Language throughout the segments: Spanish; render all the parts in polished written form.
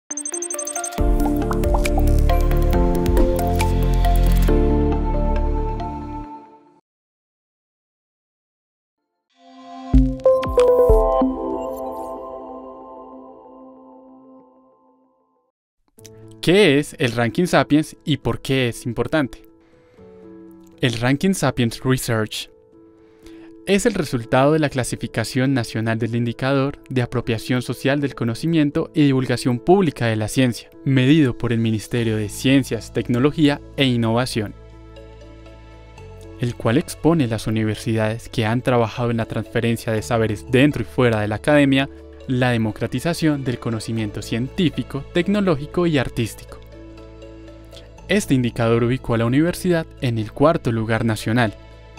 ¿Qué es el Ranking Sapiens y por qué es importante? El Ranking Sapiens Research es el resultado de la clasificación nacional del indicador de apropiación social del conocimiento y divulgación pública de la ciencia, medido por el Ministerio de Ciencias, Tecnología e Innovación, el cual expone las universidades que han trabajado en la transferencia de saberes dentro y fuera de la academia, la democratización del conocimiento científico, tecnológico y artístico. Este indicador ubicó a la universidad en el cuarto lugar nacional.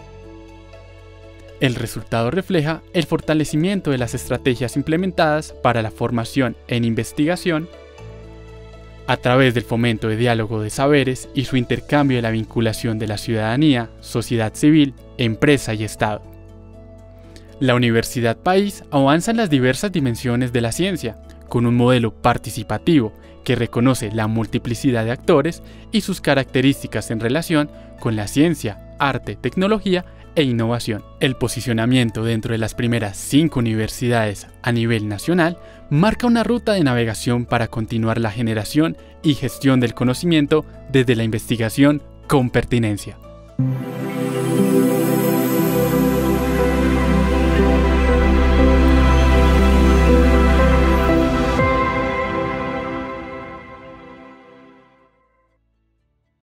El resultado refleja el fortalecimiento de las estrategias implementadas para la formación en investigación a través del fomento de diálogo de saberes y su intercambio de la vinculación de la ciudadanía, sociedad civil, empresa y Estado. La Universidad País avanza en las diversas dimensiones de la ciencia, con un modelo participativo que reconoce la multiplicidad de actores y sus características en relación con la ciencia, arte, tecnología e innovación. El posicionamiento dentro de las primeras 5 universidades a nivel nacional marca una ruta de navegación para continuar la generación y gestión del conocimiento desde la investigación con pertinencia.